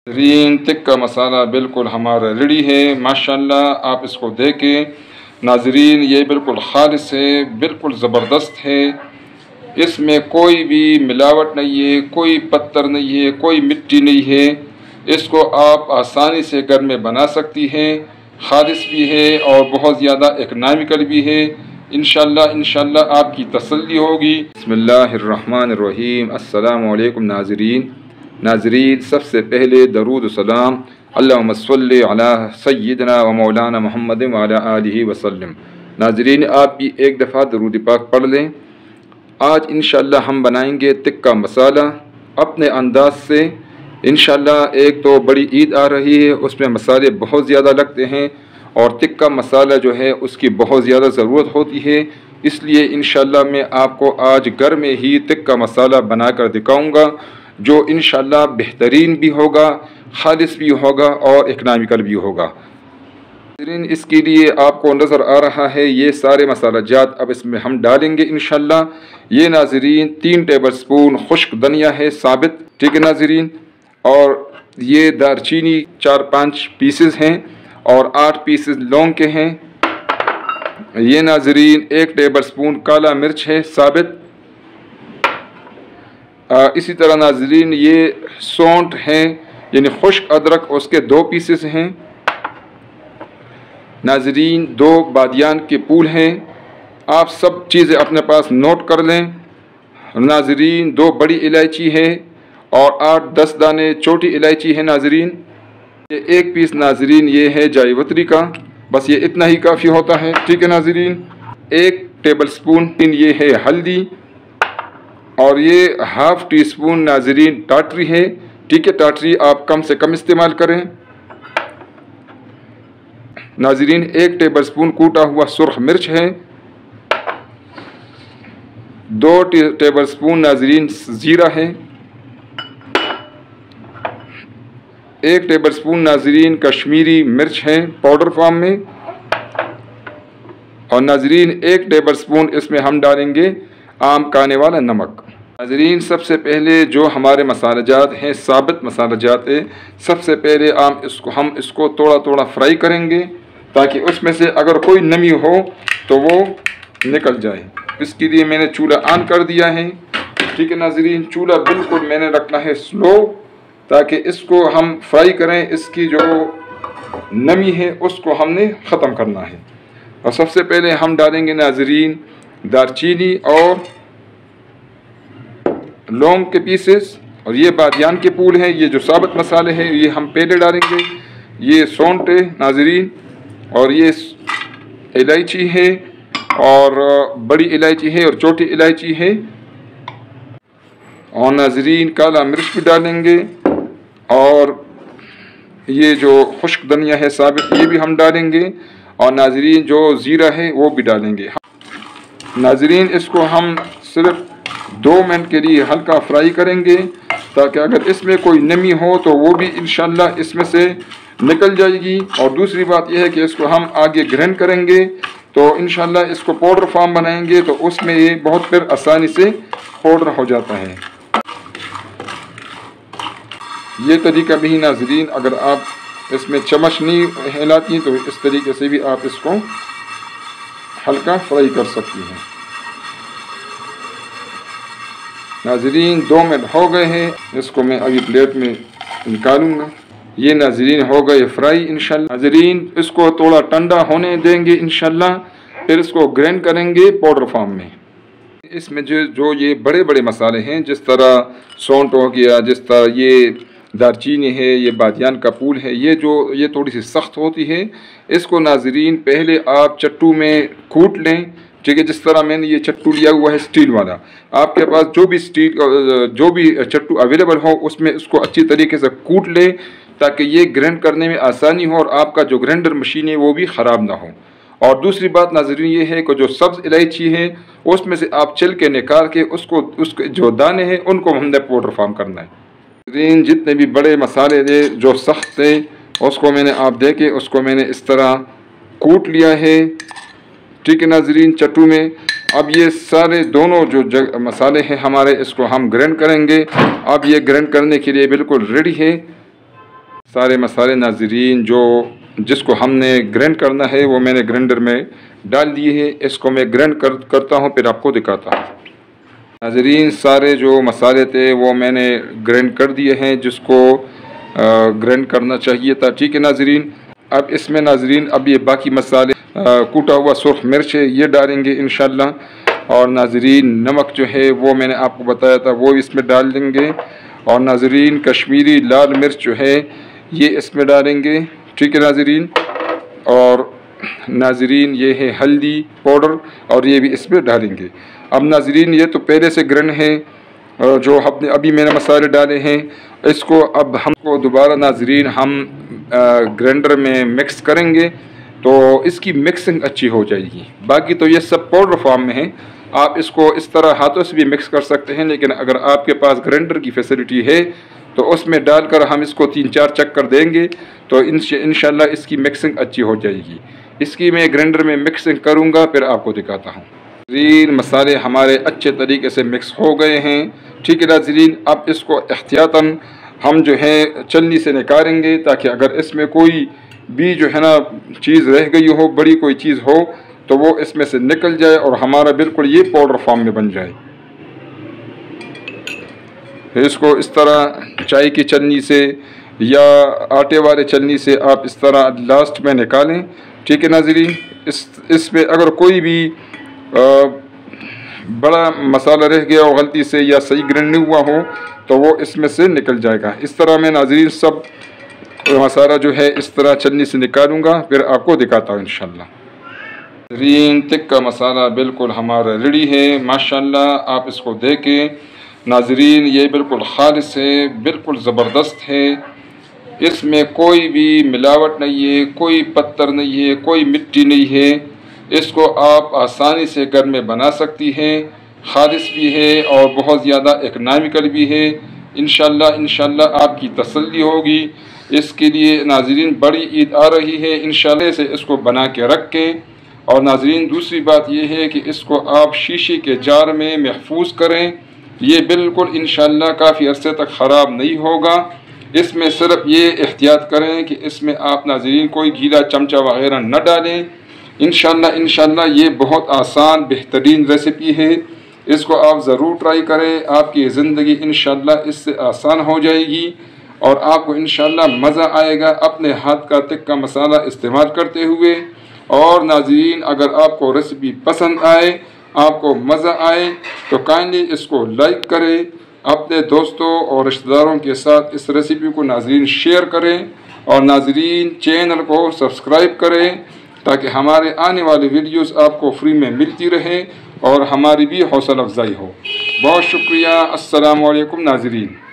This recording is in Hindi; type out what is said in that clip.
नाज़रीन, टिक्का मसाला बिल्कुल हमारा रेडी है माशाल्लाह। आप इसको देखें नाज़रीन, ये बिल्कुल खालिस है, बिल्कुल ज़बरदस्त है। इसमें कोई भी मिलावट नहीं है, कोई पत्थर नहीं है, कोई मिट्टी नहीं है। इसको आप आसानी से घर में बना सकती हैं। खालिस भी है और बहुत ज़्यादा इकनॉमिकल भी है। इंशाल्लाह आपकी तसल्ली होगी। बिस्मिल्लाहिर्रहमानिर्रहीम। अस्सलामु अलैकुम नाज़रीन, सबसे पहले दरूद सलाम अल्लाहुम्मा सल्लि अला सय्यिदना व मौलाना मुहम्मद व अला आलिहि वसल्लम। नाज़रीन, आप भी एक दफ़ा दरूद पाक पढ़ लें। आज इंशाअल्लाह हम बनाएंगे टिक्का मसाला अपने अंदाज से। इंशाअल्लाह एक तो बड़ी ईद आ रही है, उसमें मसाले बहुत ज़्यादा लगते हैं और टिक्का मसाला जो है उसकी बहुत ज़्यादा ज़रूरत होती है। इसलिए इंशाअल्लाह मैं आपको आज घर में ही टिक्का मसाला बनाकर दिखाऊंगा, जो इंशाअल्लाह बेहतरीन भी होगा, खालिस भी होगा और इकनॉमिकल भी होगा। इसके लिए आपको नज़र आ रहा है ये सारे मसाला जात अब इसमें हम डालेंगे इंशाअल्लाह। ये नाज़रीन 3 टेबल स्पून खुश्क धनिया है साबित, ठीक है नाज़रीन। और ये दारचीनी 4-5 पीसेस हैं और 8 पीसेस लौंग के हैं। ये नाज़रीन 1 टेबल स्पून काला मिर्च है साबित। इसी तरह नाज़रीन ये सौंठ हैं यानी खुश्क अदरक, उसके 2 पीसेस हैं। नाज़रीन 2 बादियान के फूल हैं। आप सब चीज़ें अपने पास नोट कर लें। नाज़रीन 2 बड़ी इलायची है और 8-10 दाने छोटी इलायची है नाज़रीन। ये 1 पीस नाज़रीन ये है जायवत्री का, बस ये इतना ही काफ़ी होता है, ठीक है नाज़रीन। 1 टेबल स्पून ये है हल्दी और ये ½ टी स्पून नाज़रीन टाटरी है, ठीक है। टाटरी आप कम से कम इस्तेमाल करें। नाज़रीन 1 टेबल स्पून कूटा हुआ सुर्ख मिर्च है। 2 टेबल स्पून नाज़रीन ज़ीरा है। 1 टेबल स्पून नाज़रीन कश्मीरी मिर्च है पाउडर फॉर्म में। और नाज़रीन 1 टेबल स्पून इसमें हम डालेंगे आम खाने वाला नमक। नाज़रीन सबसे पहले जो हमारे मसाला जात हैं, साबित मसाला जात है, सबसे पहले हम इसको थोड़ा थोड़ा फ्राई करेंगे ताकि उसमें से अगर कोई नमी हो तो वो निकल जाए। इसके लिए मैंने चूल्हा ऑन कर दिया है, ठीक है नाज़रीन। चूल्हा बिल्कुल मैंने रखना है स्लो ताकि इसको हम फ्राई करें। इसकी जो नमी है उसको हमने ख़त्म करना है। और सबसे पहले हम डालेंगे नाज़रीन दारचीनी और लौंग के पीसेस, और ये बादियान के फूल हैं। ये जो साबित मसाले हैं ये हम पहले डालेंगे। ये सौंठ है नाज़रीन और ये इलायची है और बड़ी इलायची है और छोटी इलायची है। और नाज़रीन काला मिर्च भी डालेंगे और ये जो खुश्क धनिया है साबित ये भी हम डालेंगे। और नाज़रीन जो ज़ीरा है वो भी डालेंगे। नाज़रीन इसको हम सिर्फ 2 मिनट के लिए हल्का फ्राई करेंगे ताकि अगर इसमें कोई नमी हो तो वो भी इंशाल्लाह इसमें से निकल जाएगी। और दूसरी बात यह है कि इसको हम आगे ग्राइंड करेंगे तो इंशाल्लाह इसको पाउडर फॉर्म बनाएंगे तो उसमें ये बहुत फिर आसानी से पाउडर हो जाता है। ये तरीका भी नाज़रीन, अगर आप इसमें चम्मच नहीं हिलाती तो इस तरीके से भी आप इसको हल्का फ्राई कर सकती हैं। नाज़रीन 2 मिनट हो गए हैं, इसको मैं अभी प्लेट में निकालूंगा। ये नाज़रीन हो गए फ्राई इंशाल्लाह। नाज़रीन इसको थोड़ा ठंडा होने देंगे इंशाल्लाह, फिर इसको ग्राइंड करेंगे पाउडर फॉर्म में। इसमें जो ये बड़े बड़े मसाले हैं, जिस तरह सौंठ हो गया, जिस तरह ये दारचीनी है, ये बादियान का फूल है, ये थोड़ी सी सख्त होती है। इसको नाज़रीन पहले आप चट्टू में कूट लें, ठीक है। जिस तरह मैंने ये चट्टू लिया हुआ है स्टील वाला, आपके पास जो भी चट्टू अवेलेबल हो उसमें इसको अच्छी तरीके से कूट लें ताकि ये ग्राइंड करने में आसानी हो और आपका जो ग्राइंडर मशीन है वो भी ख़राब ना हो। और दूसरी बात नाज़रीन ये है कि जो सब्ज़ इलायची है उसमें से आप छिल के निकाल के उसके जो दाने हैं उनको हमने पाउडर फॉर्म करना है। नाज़रीन जितने भी बड़े मसाले थे जो सख्त थे उसको मैंने आप देखे उसको मैंने इस तरह कूट लिया है, ठीक है नाज़रीन चट्टू में। अब ये सारे दोनों जो मसाले हैं हमारे, इसको हम ग्राइंड करेंगे। अब ये ग्राइंड करने के लिए बिल्कुल रेडी है। सारे मसाले नाजरीन जिसको हमने ग्राइंड करना है वो मैंने ग्राइंडर में डाल दिए है। इसको मैं ग्राइंड करता हूँ, फिर आपको दिखाता हूँ। नाजरीन सारे जो मसाले थे वो मैंने ग्राइंड कर दिए हैं, जिसको ग्राइंड करना चाहिए था। ठीक है नाजरीन, अब इसमें नाजरीन अब ये बाकी मसाले कूटा हुआ सुर्ख मिर्च है ये डालेंगे इंशाल्लाह। और नाजरीन नमक जो है वो मैंने आपको बताया था वो इसमें डाल देंगे। और नाजरीन कश्मीरी लाल मिर्च जो है ये इसमें डालेंगे। ठीक है नाजरीन, और नाजरीन ये है हल्दी पाउडर और ये भी इसमें डालेंगे। अब नाजरीन ये तो पहले से ग्राइंड है जो हमने अभी मैंने मसाले डाले हैं, इसको अब हमको दोबारा नाजरीन हम ग्राइंडर में मिक्स करेंगे तो इसकी मिक्सिंग अच्छी हो जाएगी। बाकी तो ये सब पाउडर फॉर्म में है, आप इसको इस तरह हाथों से भी मिक्स कर सकते हैं, लेकिन अगर आपके पास ग्राइंडर की फैसिलिटी है तो उसमें डालकर हम इसको 3-4 चक्कर देंगे तो इंशाल्लाह इसकी मिक्सिंग अच्छी हो जाएगी। इसकी मैं ग्राइंडर में मिक्सिंग करूँगा, फिर आपको दिखाता हूँ। नाज़रीन मसाले हमारे अच्छे तरीके से मिक्स हो गए हैं। ठीक है नाज़रीन, अब इसको एहतियातन हम जो है छलनी से निकालेंगे ताकि अगर इसमें कोई भी जो है ना चीज़ रह गई हो, बड़ी कोई चीज़ हो, तो वो इसमें से निकल जाए और हमारा बिल्कुल ये पाउडर फॉर्म में बन जाए। इसको इस तरह चाय की छलनी से या आटे वाले छलनी से आप इस तरह लास्ट में निकालें। ठीक है नाज़रीन, इसमें अगर कोई भी बड़ा मसाला रह गया हो गलती से या सही ग्राइंड नहीं हुआ हो तो वो इसमें से निकल जाएगा। इस तरह मैं नाज़रीन सब मसाला जो है इस तरह छलनी से निकालूंगा, फिर आपको दिखाता हूँ इंशाल्लाह। नाज़रीन टिक्का मसाला बिल्कुल हमारा रेडी है माशाल्लाह। आप इसको देखें नाज़रीन, ये बिल्कुल खालिस है, बिल्कुल ज़बरदस्त है। इसमें कोई भी मिलावट नहीं है, कोई पत्थर नहीं है, कोई मिट्टी नहीं है। इसको आप आसानी से घर में बना सकती हैं, खालिस भी है और बहुत ज़्यादा इकनॉमिकल भी है। इंशाल्लाह आपकी तसल्ली होगी। इसके लिए नाज़रीन बड़ी ईद आ रही है, इंशाल्लाह से इसको बना के रखें। और नाज़रीन दूसरी बात यह है कि इसको आप शीशे के जार में महफूज करें, ये बिल्कुल इंशाल्लाह काफ़ी अरसे तक ख़राब नहीं होगा। इसमें सिर्फ ये एहतियात करें कि इसमें आप नाज़रीन कोई गीला चमचा वगैरह न डालें। इंशाल्लाह ये बहुत आसान बेहतरीन रेसिपी है, इसको आप ज़रूर ट्राई करें। आपकी ज़िंदगी इंशाल्लाह इससे आसान हो जाएगी और आपको इंशाल्लाह मज़ा आएगा अपने हाथ का टिक्का मसाला इस्तेमाल करते हुए। और नाज़रीन अगर आपको रेसिपी पसंद आए, आपको मज़ा आए तो काइंडली इसको लाइक करें, अपने दोस्तों और रिश्तेदारों के साथ इस रेसिपी को नाज़रीन शेयर करें और नाज़रीन चैनल को सब्सक्राइब करें ताकि हमारे आने वाले वीडियोस आपको फ्री में मिलती रहे और हमारी भी हौसला अफजाई हो। बहुत शुक्रिया। अस्सलामु अलैकुम नाज़रीन।